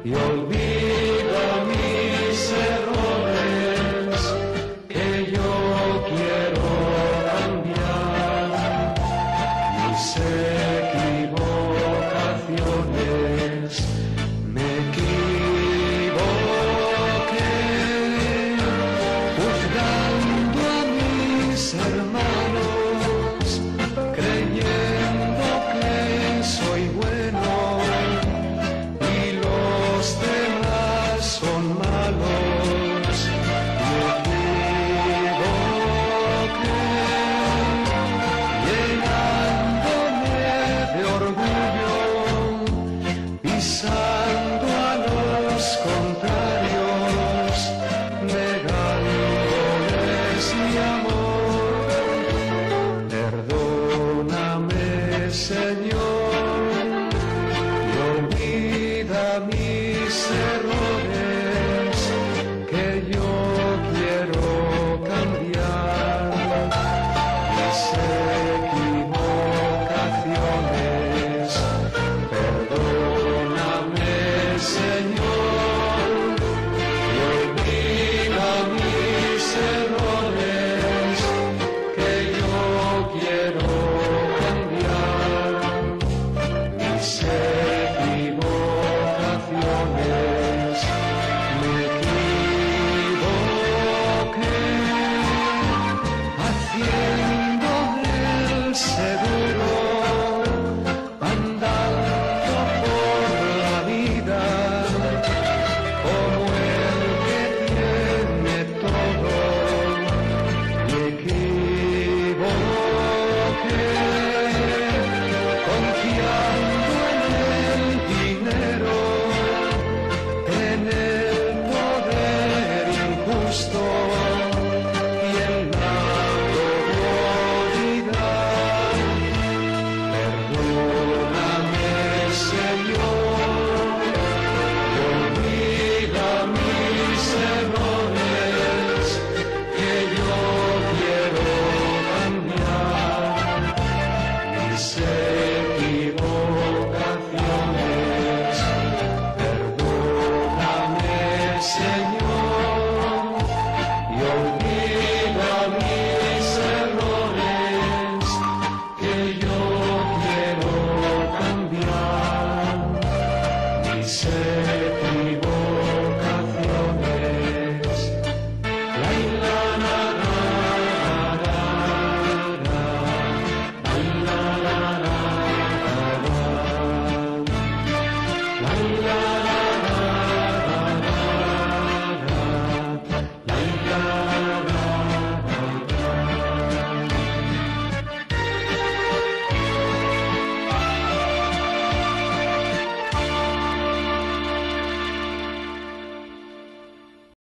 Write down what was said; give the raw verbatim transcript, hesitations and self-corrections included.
y olvida mis errores que yo quiero cambiar, mis equivocaciones. Me equivoqué juzgando a mis hermanos, creyendo que soy bueno y los demás son malos. Me equivoqué llenándome de orgullo, pisando a los contrarios, negándoles mi amor. Perdóname, Señor, y olvida mis errores que yo quiero cambiar, mis equivocaciones. Perdóname, Señor, y olvida mis errores que yo quiero cambiar, mis equivocaciones. Me equivoqué haciendo el seguro, andando por la vida como el que tiene todo. Me equivoqué confiando en el dinero, en el poder injusto y en la comodidad. Perdóname, Señor, y olvida mis errores que yo quiero cambiar, mis equivocaciones. Perdóname, Señor, y olvida mis errores que yo quiero cambiar, mis